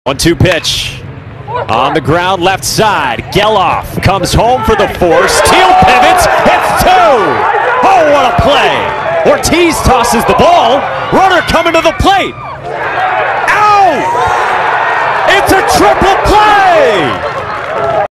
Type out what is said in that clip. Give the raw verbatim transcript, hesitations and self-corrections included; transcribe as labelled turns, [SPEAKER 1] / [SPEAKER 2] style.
[SPEAKER 1] one two pitch. On the ground, left side. Gelof comes home for the force. Teel pivots. Hits two. Oh, what a play. Ortiz tosses the ball. Runner coming to the plate. Out! It's a triple play!